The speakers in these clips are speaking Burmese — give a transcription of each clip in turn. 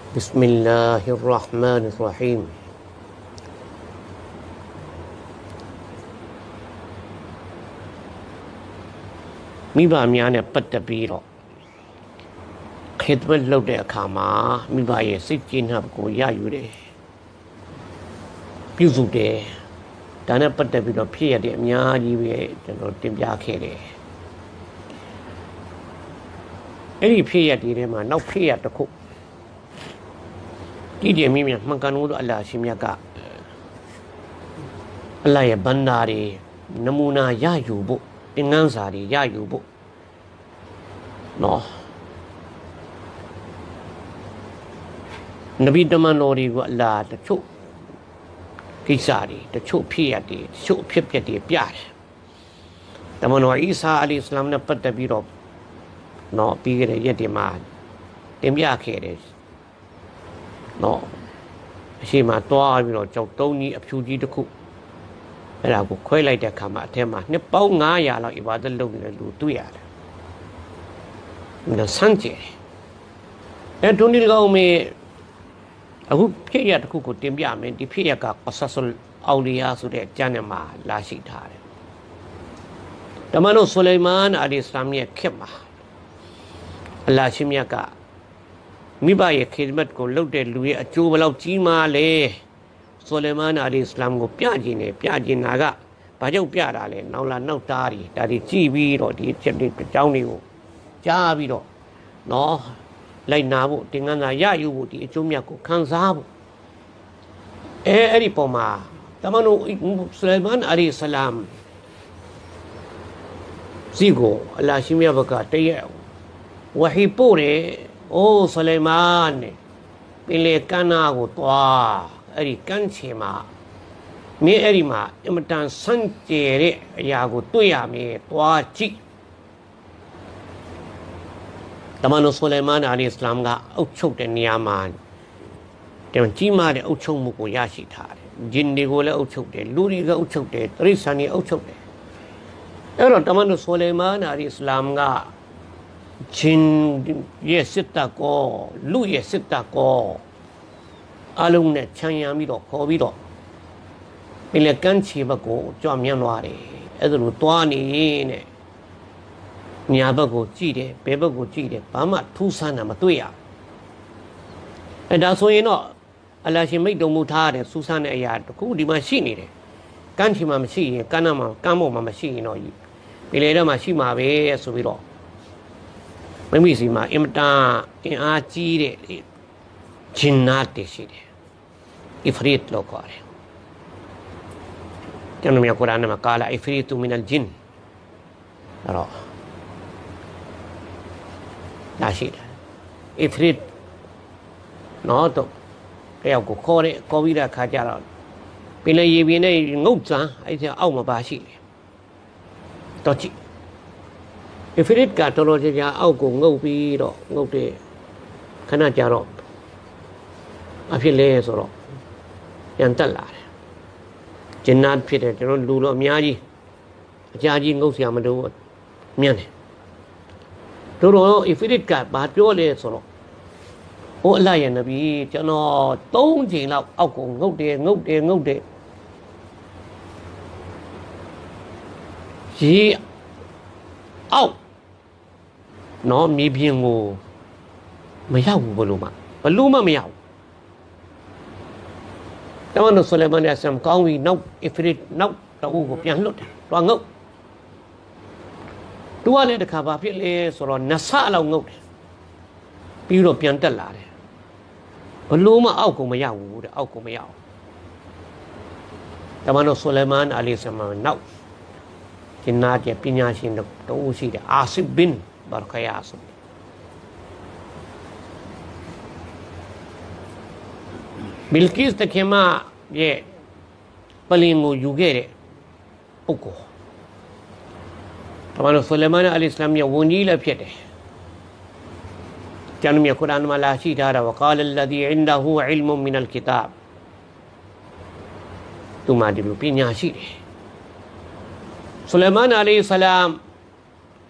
بسم الله الرحمن الرحيم မိဘများနဲ့ပတ်သက်ပြီးတော့ခေတ္တမဲ့လုပ်တဲ့အခါမှာမိဘရဲ့စိတ်ကျေနပ်ကိုရယူတယ်ပြုစုတယ်ဒါနဲ့ပတ်သက်ပြီးတော့ဖြစ်ရတဲ့အများကြီးပဲကျွန်တော်တင်ပြခဲ့တယ်အဲ့ဒီဖြစ်ရတဲ့ထဲမှာနောက်ဖြစ်ရတစ်ခုကြည့်တယ်မိမြမှန်ကန်လို့အလ္လာဟ်ရှင်မြတ်ကအလ္လာဟ်ရဲ့ဘန္တာတွေနမူနာရယူဖို့သင်္ကန်းစာတွေရယူဖို့နော်နဗီတမန်တော်တွေကိုအလ္လာဟ်တချို့ကိစ္စတွေတချို့ဖြစ်ရတွေတချို့ဖြစ်ပျက်တွေပြတယ်တမန်တော်အီဆာအလိုင်စလမ်နဲ့ပတ်သက်ပြီးတော့နော်ပြီးခဲ့တဲ့ရက်တွေမှာတင်ပြခဲ့တယ်နော်အရှိမတွားပြီးတော့ကြောက်တုံးကြီးအဖြူကြီးတစ်ခုအဲ့ဒါကိုခွဲလိုက်တဲ့အခါမှာအထက်မှာနှစ်ပေါင်း900လောက်အီဘာဒတ်လုပ်နေတဲ့လူတွေ့ရတယ်။ဒါဆန်းကျယ်အဲ့ဒုန်ဒီကောင်မေအခုဖြစ်ရတစ်ခုကိုတင်ပြမယ်ဒီဖြစ်ရကကဆဆလ်အောလီယာဆိုတဲ့ကျမ်းထဲမှာလာရှိထားတယ်။တမန်တော်ဆူလိုင်မန်အလိုင်စလမ်ရဲ့ခေတ်မှာအလ္လာဟ်ရှင်မြတ်ကမိဘရဲ့ခေဒမတ်ကိုလုပ်တဲ့လူရဲ့အကျိုးဘယ်လောက်ကြီးမားလဲဆူလိုင်မန်အလိုင်စလမ်ကိုပြကျင်တာကဘာကြောင့်ပြတာလဲနောက်လာနောက်သားတွေဒါတွေကြည့်ပြီးတော့ဒီချက်တွေအကြောင်းတွေကိုကြားပြီးတော့နော်လိုက်နာဖို့သင်္ကန်းစာရယူဖို့ဒီအကျိုးမြတ်ကိုခံစားဖို့အဲ့ဒီပုံမှာတမန်တော်ဆူလိုင်မန်အလိုင်စလမ်စီကိုအလ္လာဟ်ရှင်မြတ်ဘကတည့်ရဝဟီပို့တယ်အိုးဆူလိုင်မန်နဲ့ပင်လေကမ်းနာကိုတွားအဲ့ဒီကမ်းခြေမှာမင်းအဲ့ဒီမှာအမတန်ဆန့်ကျယ်တဲ့အရာကိုတွေ့ရမယ်တွားကြည့်တမန်တော်ဆူလိုင်မန်အလိုင်စလမ်ကအုပ်ချုပ်တဲ့နေရာမှာတမန်ကြီးမားတဲ့အုပ်ချုပ်မှုကိုရရှိထားတယ်ဂျင်တွေကိုလည်းအုပ်ချုပ်တယ်လူတွေကအုပ်ချုပ်တယ်တရိษံတွေအုပ်ချုပ်တယ်အဲ့တော့တမန်တော်ဆူလိုင်မန်အလိုင်စလမ်ကဂျင်ရဲ့စစ်တပ်ကိုလူရဲ့စစ်တပ်ကိုအလုံးနဲ့ခြံရံပြီးတော့ခေါ်ပြီးတော့ပင်လယ်ကမ်းခြေဘက်ကိုကြွမြန်းသွားတယ်အဲ့ဒါလိုတွားနေနဲ့ညာဘက်ကိုကြည့်တယ်ဘဲဘက်ကိုကြည့်တယ်ဘာမှထူးဆန်းတာမတွေ့ရအဲ့ဒါဆိုရင်တော့အလ္လာဟ်ရှင်မိတ်တော်မူထားတဲ့စူးစမ်းတဲ့အရာတခုဒီမှာရှိနေတယ်ကမ်းခြေမှာမရှိရင်ကမ်းနားမှာကမ်းပေါ်မှာမရှိရင်တော့ပင်လယ်ထဲမှာရှိမှာပဲဆိုပြီးတော့မိမိစီမှာအင်မတန်အင်အားကြီးတဲ့ဂျင်နာတ်တွေရှိတယ်အီဖရစ်လို့ခေါ်တယ်ကျွန်တော်မြတ်ကုရ်အာန်မှာကာလာအီဖရစ်မင်အလ်ဂျင်အဲ့တော့လာရှိတယ်အီဖရစ်နော်တော့တယောက်ကိုခေါ်ပြီးတဲ့အခါကျတော့ပင်လယ်ရေပြင်နဲ့ငုတ်စမ်းအဲ့ဒီအောက်မှာပါရှိတယ်တော့ကြည့်အဖရစ်ကတော်တော်ကြာအောက်ကိုငုတ်ပြီးတော့ငုတ်တဲ့ခဏကြာတော့အဖြစ်လဲဆိုတော့ပြန်တက်လာတယ်ဂျင်နတ်ဖြစ်တယ်ကျွန်တော်လူတော့အများကြီးအကြာကြီးငုတ်ဆရာမတို့မြင်တယ်တို့တော့အဖရစ်ကဘာပြောလဲဆိုတော့အိုးအလ္လာဟ်ရဲ့နဗီကျွန်တော်3ချိန်လောက်အောက်ကိုငုတ်တယ်ရေအောက်နော်မြေပြင်ကိုမရောက်ဘူးဘလို့မှမရောက်တမန်တော်ဆူလိုင်မန်ရဲ့ဆမ်ကောင်းပြီးနောက်အဖရစ်နောက်တော့ကိုပြန်လွတ်တယ်တွားငုတ်သူကလည်းတခါဘာဖြစ်လဲဆိုတော့နဆလောက်ငုတ်တယ်ပြီးတော့ပြန်တက်လာတယ်ဘလို့မှအောက်ကိုမရောက်ဘူးတဲ့အောက်ကိုမရောက်တမန်တော်ဆူလိုင်မန်အလိုင်စလမ်နောက်ဂျင်နာတ်ရဲ့ပညာရှင်တို့ရှိတယ်အာဆစ်ဘင်ဘာခယာဆိုဘီလ်ကစ်တခေမာရဲ့ပလင်ကိုယူခဲ့တဲ့ပုဂ္ဂိုလ်တမန်တော်ဆူလိုင်မန်အလိုင်စလမ်ရဲ့ဝန်ကြီးလည်းဖြစ်တယ်ကျမ်းမြတ်ကုရ်အာန်မှာလာရှိထားတာဝကာလလ္လဒီအင်ဒဟူအီလ်မုမင်အလ်ကီတာဘ်သူမှာဒီလိုပညာရှိတယ်ဆူလိုင်မန်အလိုင်စလမ်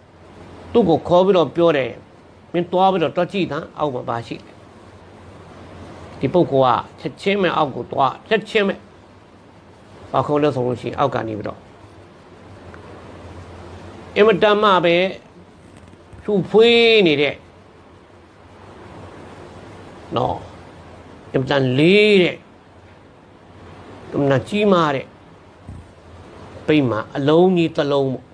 သူ့ကိုခေါ်ပြီးတော့ပြောတယ်မင်းတွားပြီးတော့တွက်ကြည့်တာအောက်မှာပါရှိတယ်ဒီပုဂ္ဂိုလ်ကချက်ချင်းမဲ့အောက်ကိုသွားချက်ချင်းမဲ့ဘာခုံးလဲဆိုလို့ရှိရင်အောက်ကနေပြီးတော့အမတမပဲသူ့ဖွေးနေတဲ့နော်အမတန်လေးတဲ့အမတန်ကြီးမားတဲ့ပိတ်မှာအလုံးကြီးတစ်လုံးပေါ့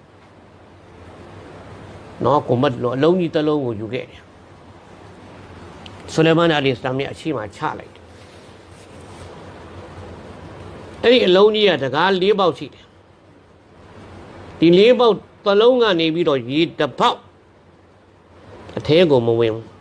နော်ကိုမတ်လို့အလုံးကြီးတစ်လုံးကိုယူခဲ့တယ်ဆူလိုင်မန် အလိုင်ဟိစလမ်ရဲ့အရှိမချလိုက်တယ်အဲ့ဒီအလုံးကြီးကတကား၄ပေါက်ရှိတယ်ဒီ၄ပေါက်တစ်လုံးကနေပြီးတော့ရေတစ်ပေါက်အထဲကိုမဝင်ဘူး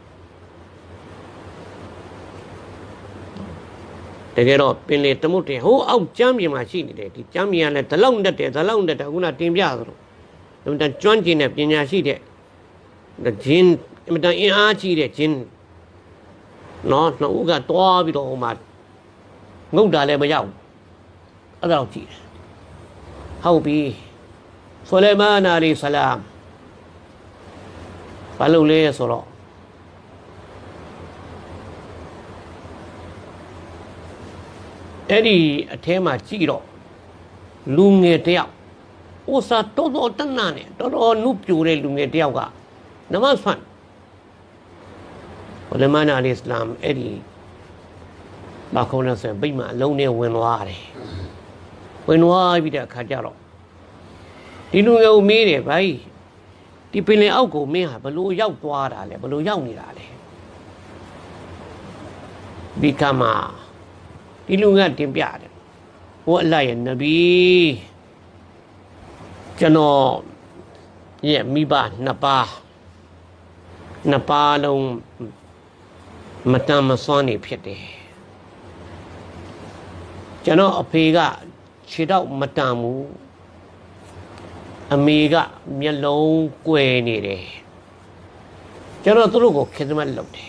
တကယ်တော့ပင်လေတမုတ်တယ်ဟိုအောက်ကျမ်းမြေမှာရှိနေတယ်ဒီကျမ်းမြေကလည်းဒလောက်တက်တယ်ခုနတင်ပြသလိုအမှန်တန်ကျွမ်းကျင်တဲ့ပညာရှိတဲ့ဂျင်းအမှန်တန်အင်အားကြီးတဲ့ဂျင်းနော်နှုတ်ကတွားပြီးတော့ဟိုမှာငုတ်တာလည်းမရောက်အဲ့ဒါတော့ကြည့်တယ်ဟုတ်ပြီဆူလိုင်မန် အလိုင်ဟိစလမ်ဘာလို့လဲဆိုတော့အဲ့ဒီအထဲမှာကြည့်တော့လူငယ်တယောက်ဥစားတော်တော်တနနဲ့တော်တော်နုပြိုတဲ့လူငယ်တယောက်ကနမတ်ဖန်ဆူလိုင်မန် အလိုင်ဟိစလမ်အဲ့ဒီဘာခုံးလဲဆိုရင်ဗိမာန်အလုံးနဲ့ဝင်သွားတယ်ဝင်သွားပြီးတဲ့အခါကျတော့ဒီလူငယ်ကိုမေးတယ်ဗျာဒီပင်လယ်အောက်ကိုမင်းဟာဘလို့ရောက်သွားတာလဲဘလို့ရောက်နေတာလဲဒီကမှာဒီလူကတင်ပြတယ်ဟိုအလ္လာဟ်ရဲ့နဗီကျွန်တော်ရဲ့မိဘနှစ်ပါးလုံးမတန်မစွမ်းနေဖြစ်တယ်ကျွန်တော်အဖေကခြေတော့မတန်ဘူးအမေကမျက်လုံးကွယ်နေတယ်ကျွန်တော်သူတို့ကိုခေတ္တမလုပ်တယ်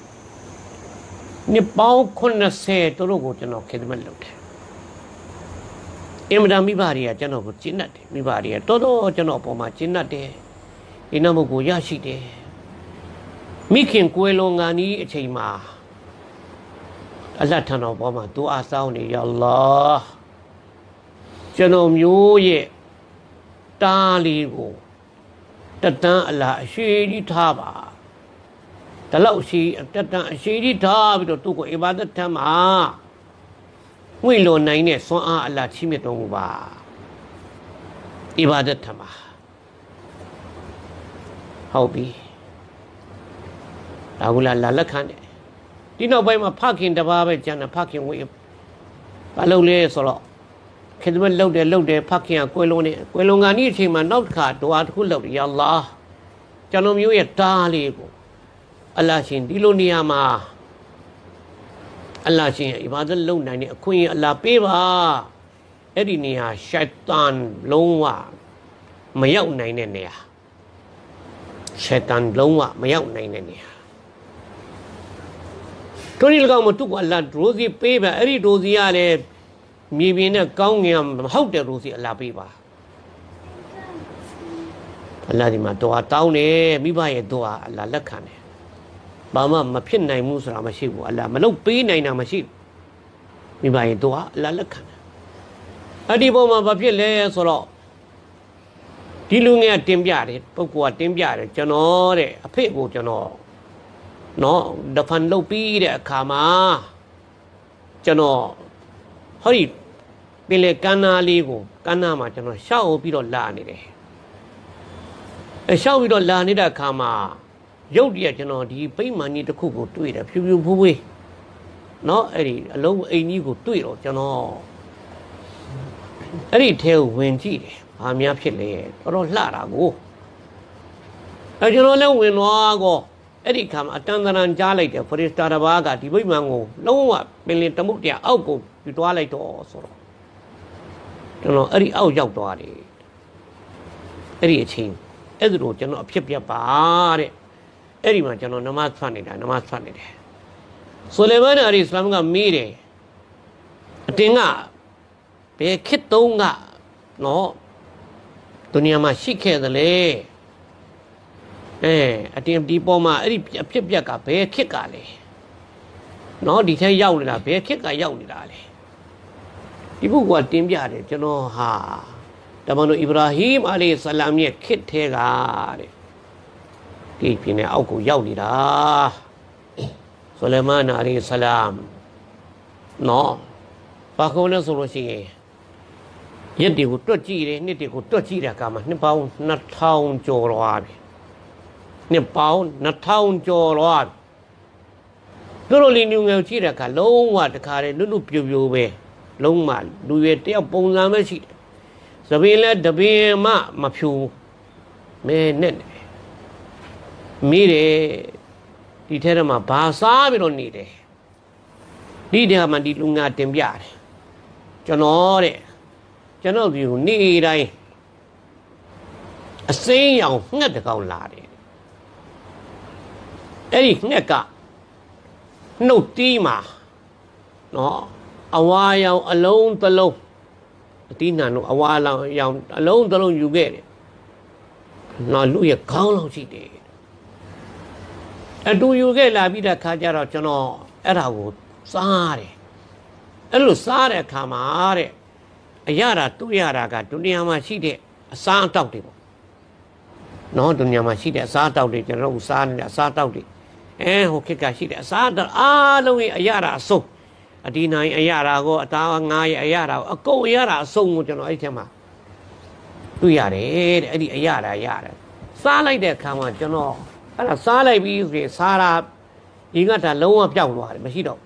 နှစ်ပေါင်း80သူတို့ကိုကျွန်တော်ခေတ္တမလုပ်တယ်အင်မတန်မိဘတွေကကျွန်တော်ကိုကျင့်တတ်တယ်မိဘတွေကတော်တော်ကျွန်တော်အပေါ်မှာကျင့်တတ်တယ်ဒီနမကိုရရှိတယ်မိခင်ကွယ်လွန်ကန်ဤအချိန်မှာအလတ်ထံတော်ပေါ်မှာဒူအာဆောင်းနေရအလ္လာဟ်ကျွန်တော်မျိုးရဲ့တားလေးကိုတတန်းအလားအရှိကြီးထားပါတလောက်ရှိတတန်းအရှိကြီးထားပြီးတော့သူ့ကိုအီဘာဒတ်ထမ်းမှာဝိလွန်နိုင်တဲ့ဆွမ်းအားအလားချီးမြှင့်တော်မူပါအီဘာဒတ်ထမ်းပါဟုတ်ပြီဒါကလာလက်ခံတယ်ဒီနောက်ပိုင်းမှာဖခင်တပါးပဲကျန်တယ်ဖခင်ဝိဘာလုပ်လဲဆိုတော့ခေတ္တမလှုပ်တယ်ဖခင်ကကွယ်လွန်ကန်ဒီအချိန်မှာနောက်တစ်ခါဒူအာတစ်ခုလုပ်တယ်ယာအလ္လာဟ်ကျွန်တော်မျိုးရဲ့တားလေးကိုအလ္လာဟ်ရှင်ဒီလိုနေရာမှာအလ္လာဟ်ရှင်အီဘာဒတ်လုပ်နိုင်တဲ့အခွင့်အရေးအလ္လာဟ်ပေးပါအဲ့ဒီနေရာရှိုက်တန်လုံးဝမရောက်နိုင်တဲ့နေရာရှိုက်တန်လုံးဝမရောက်နိုင်တဲ့နေရာတို့ဒီကောင်မတူကအလ္လာဟ်ဒိုစီပေးပါအဲ့ဒီဒိုစီကလည်းမြေပြင်နဲ့ကောင်းငင်မဟုတ်တဲ့ရိုးစီအလားပေးပါအလ္လာဟ်ဒီမှာဒူအာတောင်းတယ်မိဘရဲ့ဒူအာအလ္လာဟ်လက်ခံတယ်ဘာမှမဖြစ်နိုင်ဘူးဆိုတာမရှိဘူးအလ္လာဟ်မလုပ်ပေးနိုင်တာမရှိမိဘရဲ့ဒူအာအလ္လာဟ်လက်ခံတယ်အဲ့ဒီပုံမှာဘာဖြစ်လဲဆိုတော့ဒီလူငယ်တင်ပြတယ်ပုဂ္ဂိုလ်ကတင်ပြတယ်ကျွန်တော်တဲ့အဖေကိုကျွန်တော်နော်ဒဖန်လုပ်ပြီးတဲ့အခါမှာကျွန်တော်ဟောဒီပင်လေကန်းနာလေးကိုကန်းနာမှာကျွန်တော်ရှောက်ပြီးတော့လာနေတယ်ရှောက်ပြီးတော့လာနေတဲ့အခါမှာရုပ်တရက်ကျွန်တော်ဒီပိမှန်ကြီးတစ်ခုကိုတွေ့တယ်ဖြူဖြူဖွေးဖွေးနော်အဲ့ဒီအလုံးအိမ်ကြီးကိုတွေ့တော့ကျွန်တော်အဲ့ဒီထဲကိုဝင်ကြည့်တယ်ဘာများဖြစ်လဲတော်တော်လှတာကိုကျွန်တော်လည်းဝင်သွားကောအဲ့ဒီခါမှာအတန်တန်ကြားလိုက်တယ်ဖရစ်တာတစ်ပါးကဒီဗိမာန်ကိုလုံးဝပင်လင်တမုတ်တရားအောက်ကိုယူသွားလိုက်တော့ဆိုတော့ကျွန်တော်အဲ့ဒီအောက်ရောက်သွားတယ်အဲ့ဒီအချိန်အဲ့ဒါတို့ကျွန်တော်အဖြစ်ပြပါတဲ့အဲ့ဒီမှာကျွန်တော်နမတ်ဖတ်နေတာဆူလိုင်မန် အလိုင်ဟိစလမ်ကမေးတယ်အတင်းကဘယ်ခေတ်တုန်းကနော်ဒုနီယာမှာရှိခဲ့သလဲအတင်းဒီပေါ်မှာအဲ့ဒီအဖြစ်ပြက်ကဘယ်ခေတ်ကလဲနော်ဒီထဲရောက်နေတာဘယ်ခေတ်ကရောက်နေတာလဲဒီဘုကတင်ပြတယ်ကျွန်တော်ဟာတမန်တော်ဣဗရာဟီမ်အလိုင်ဆလမ်ရဲ့ခေတ်ထဲကတဲ့ဒီပြင်းနဲ့အောက်ကိုရောက်နေတာဆူလိုင်မန်အလိုင်ဆလမ်နော်ဘာခေါ်လဲဆိုလို့ရှိရင်ရက်တွေကိုတွက်ကြည့်တယ်နှစ်တွေကိုတွက်ကြည့်တဲ့အခါမှာနှစ်ပေါင်း2000ကျော်သွားပြီနှစ်ပေါင်း2000ကျော်သွားပြီတို့လိုလင်းညူငယ်ကြည့်တဲ့အခါလုံးဝတခါတည်းလွတ်လွတ်ပြိုပြိုပဲလုံးဝလူရဲ့တယောက်ပုံစံပဲရှိတယ်သပင်လည်းတပင်မှမဖြူမဲနဲ့မိတယ်ဒီထဲမှာဘာစားပြီးတော့နေတယ်ဒီထဲမှာဒီလူငါတင်ပြတယ်ကျွန်တော်ဒီနေ့တိုင်းအစိမ်းရောင်ငှက်တကောင်လာတယ်အဲ့ဒီငှက်ကနှုတ်တီးမှာနော်အဝါရောင်အလုံးသလုံးအတီးနာတို့အဝါရောင်အလုံးသလုံးယူခဲ့တယ်နော်လူရဲ့ခေါင်းလောက်ရှိတယ်အတူယူခဲ့လာပြီးတဲ့ခါကျတော့ကျွန်တော်အဲ့ဒါကိုစားတယ်အဲ့လိုစားတဲ့အခါမှာတဲ့အရာတွေ့ရတာကဒုနီယာမှာရှိတဲ့အစားအတောက်တွေပေါ့နော်ဒုနီယာမှာရှိတဲ့အစားအတောက်တွေကျွန်တော်စားနေတဲ့အစားအတောက်တွေဟိုခေတ်ကရှိတဲ့အစားအတောက်အားလုံးရဲ့အရာအစုံအဒီနိုင်အရာကိုအသားငါးရဲ့အရာကိုအကုန်အရာအစုံကိုကျွန်တော်အဲ့ဒီထဲမှာတွေ့ရတယ်တဲ့အဲ့ဒီအရာရတယ်စားလိုက်တဲ့အခါမှာကျွန်တော်အဲ့ဒါစားလိုက်ပြီးဆိုရင်စားတာဒီကတည်းကလုံးဝပျောက်သွားတယ်မရှိတော့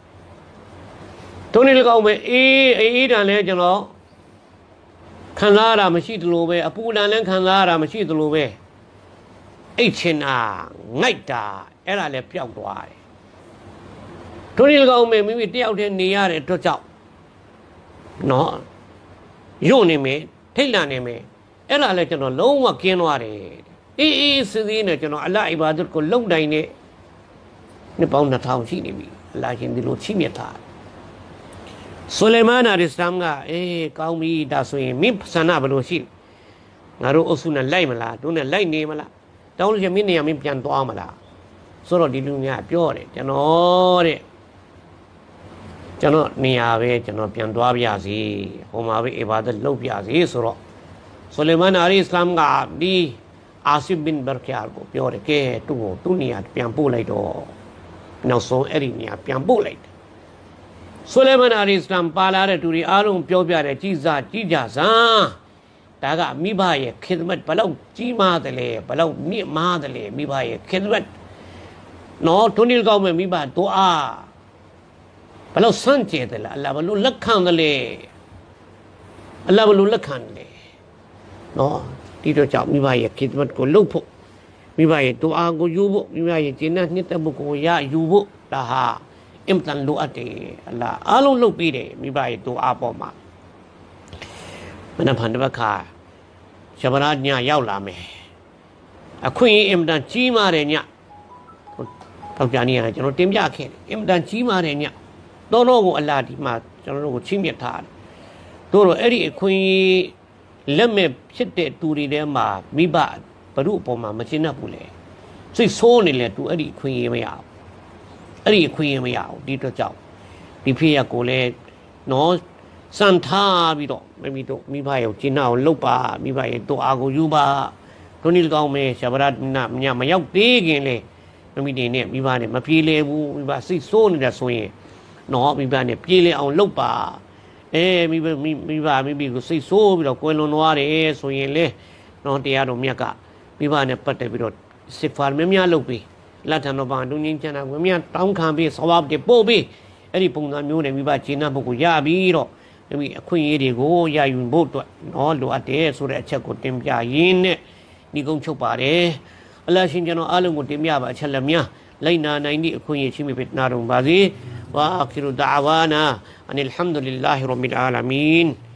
တုံးနေလကောင်းပဲအေးတန်လဲကျွန်တော်ခံစားရတာမရှိသလိုပဲအပူတန်လဲခံစားရတာမရှိသလိုပဲအိတ်ချင်တာငိုက်တာအဲ့ဒါလည်းပျောက်သွားတယ်တုံးနေလကောင်းပဲမိမိတယောက်တည်းနေရတဲ့အတွက်ကြောင့်နော်ယွန့်နေမယ်ထိတ်လန့်နေမယ်အဲ့ဒါလည်းကျွန်တော်လုံးဝကင်းသွားတယ်အေးစသည်နဲ့ကျွန်တော်အလ္လာဟ်အီဘာဒတ်ကိုလုံတိုင်းနဲ့နှစ်ပေါင်း2000ရှိနေပြီအလ္လာဟ်ရှင်ဒီလိုချီးမြှင့်တာဆူလိုင်မန်အလိုင်ဆလမ်ကကောင်းပြီဒါဆိုရင်မင်းဆန္ဒဘယ်လိုရှိငါတို့အုပ်စုနဲ့လိုက်မလားတို့နဲ့လိုက်နေမလားတောင်းလို့ရှိရင်မင်းနေရာမင်းပြန်သွားမလားဆိုတော့ဒီလူများပြောတယ်ကျွန်တော်နေရာပဲကျွန်တော်ပြန်သွားပြစီဟိုမှာပဲအီဘာဒတ်လုပ်ပြစီဆိုတော့ဆူလိုင်မန်အလိုင်ဆလမ်ကဒီအာဆစ်ဘင်ဘာကီယာကိုပြောတယ်ကဲသူ့နေရာပြန်ပို့လိုက်တော့နောက်ဆုံးအဲ့ဒီနေရာပြန်ပို့လိုက်ဆူလိုင်မန်အလိုင်ဆလမ်ပါလာတဲ့သူတွေအားလုံးပြောပြတယ်ကြည်ကြစမ်းဒါကမိဘရဲ့ခစ်မတ်ဘလောက်ကြီးမားတယ်လေဘလောက်မြင့်မားတယ်လေမိဘရဲ့ခစ်မတ်နော်ထုံးနေကောင်းမဲ့မိဘတို့အားဘလောက်စမ်းကြဲတယ်လားအလ္လာဟ်ဘလို့လက်ခံတယ်လေအလ္လာဟ်ဘလို့လက်ခံတယ်နော်ဒီတော့ကြောင့်မိဘရဲ့ခစ်မတ်ကိုလုပ်ဖို့မိဘရဲ့တို့အားကိုယူဖို့မိဘရဲ့ကျင့်တဲ့နှစ်သက်မှုကိုရယူဖို့ဒါဟာအင်တန်လိုအပ်တယ်အလ္လာဟ်အားလုံးလုပ်ပြီးတယ်မိဘရဲ့တို့အားပေါ်မှာမနဖန်တပတ်ခါရှဘရာညရောက်လာမယ်အခွင့်အင်တန်ကြီးမားတယ်ညထောက်ကြနေရတယ်ကျွန်တော်တင်ပြခဲ့တယ်အင်တန်ကြီးမားတယ်ညတော့ကိုအလ္လာဟ်ဒီမှာကျွန်တော်တို့ကိုချီးမြှင့်ထားတယ်တို့တော့အဲ့ဒီအခွင့်လက်မဲ့ဖြစ်တဲ့သူတွေထဲမှာမိဘဘုရုအပေါ်မှာမရှင်းတတ်ဘူးလေစိတ်ဆိုးနေလေသူအဲ့ဒီအခွင့်အရေးမရဘူးအဲ့ဒီအခွင့်အရေးမရဘူးဒီတော့ကြောင့်ဒီဖေးရကိုလည်းနော်စံထားပြီးတော့မိဘရဲ့ကျင်းအောင်လှုပ်ပါမိဘရဲ့တို့အာကိုယူပါတို့နေကောင်းမယ်ရှဘရတ်ညမရောက်သေးခင်လေမိတွေနဲ့မိဘနဲ့မပြေလည်ဘူးမိဘစိတ်ဆိုးနေတာဆိုရင်နော်မိဘနဲ့ပြေလည်အောင်လှုပ်ပါမိဘကိုစိတ်ဆိုးပြီးတော့ကွယ်လွန်သွားတယ်ဆိုရင်လေနော်တရားတော်မြတ်ကမိဘနဲ့ပတ်သက်ပြီးတော့စစ်ဖာများလုပ်ပြီးလက်ထံတော်ဘာဒုညင်းချမ်းတာကိုများတောင်းခံပြီးဆဝပ်တွေပို့ပြီးအဲ့ဒီပုံစံမျိုးနဲ့မိဘဂျင်းနာဖို့ကိုရပြီးတော့မိအခွင့်အရေးတွေကိုရယူဖို့အတွက်နော်လိုအပ်တယ်ဆိုတဲ့အချက်ကိုတင်ပြရင်းနဲ့ဒီကုန်းချုပ်ပါတယ်အလ္လာဟ်ရှင်ကျွန်တော်အားလုံးကိုတင်ပြပါအချက်လက်များလိုက်နာနိုင်သည့်အခွင့်အရေးရှိမိဖြစ်နာတော်ပါစေဝါအာခိရူဒါဝါနာအန်အလ်ဟမ်ဒူလ illah ရဘ်ဘီလ်အာလမီန်